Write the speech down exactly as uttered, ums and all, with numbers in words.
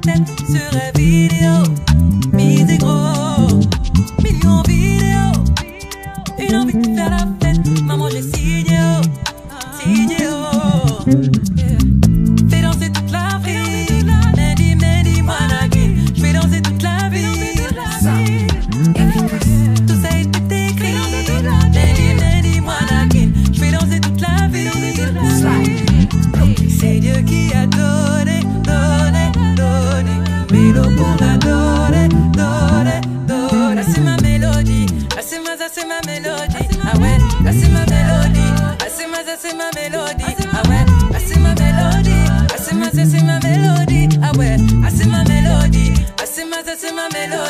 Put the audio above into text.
tête sur la vidéo. Mise gros, millions vidéo. Une envie de faire la fête, maman j'ai signé oh, signé oh. Fais danser toute la ville, Mandy, Mandy, Managui. J'fais danser toute la ville. Tout ça est tout écrit, Mandy, Mandy, Managui. J'fais danser toute la ville. C'est Dieu qui a donné, donné, donné. Mélo pour la donner, donner, donner. Là c'est ma mélodie, là c'est ma, ça c'est ma mélodie. Ah ouais, là c'est ma mélodie, là c'est ma, ça c'est ma mélodie. Ah ouais, là c'est ma mélodie, là c'est ma, ça c'est ma mélodie. Ah ouais, là c'est ma mélodie, là c'est ma, ça c'est ma mélodie.